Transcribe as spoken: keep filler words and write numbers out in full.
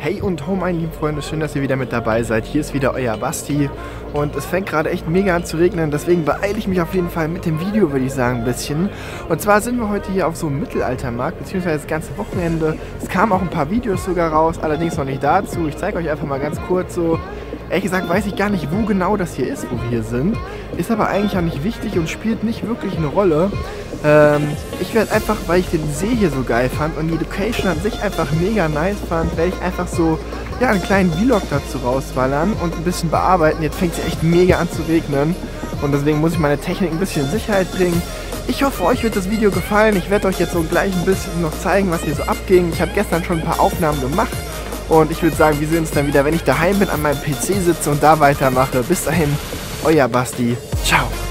Hey und ho, meine lieben Freunde, schön, dass ihr wieder mit dabei seid. Hier ist wieder euer Basti und es fängt gerade echt mega an zu regnen, deswegen beeile ich mich auf jeden Fall mit dem Video, würde ich sagen, ein bisschen. Und zwar sind wir heute hier auf so einem Mittelaltermarkt, beziehungsweise das ganze Wochenende. Es kamen auch ein paar Videos sogar raus, allerdings noch nicht dazu. Ich zeige euch einfach mal ganz kurz so. Ehrlich gesagt weiß ich gar nicht, wo genau das hier ist, wo wir hier sind. Ist aber eigentlich auch nicht wichtig und spielt nicht wirklich eine Rolle. Ähm, ich werde einfach, weil ich den See hier so geil fand und die Location an sich einfach mega nice fand, werde ich einfach so ja, einen kleinen Vlog dazu rausballern und ein bisschen bearbeiten. Jetzt fängt es echt mega an zu regnen und deswegen muss ich meine Technik ein bisschen in Sicherheit bringen. Ich hoffe, euch wird das Video gefallen. Ich werde euch jetzt so gleich ein bisschen noch zeigen, was hier so abging. Ich habe gestern schon ein paar Aufnahmen gemacht. Und ich würde sagen, wir sehen uns dann wieder, wenn ich daheim bin, an meinem P C sitze und da weitermache. Bis dahin, euer Basti. Ciao.